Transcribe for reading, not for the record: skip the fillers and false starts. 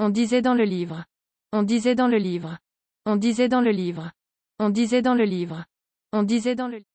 On disait dans le livre. On disait dans le livre. On disait dans le livre. On disait dans le livre. On disait dans le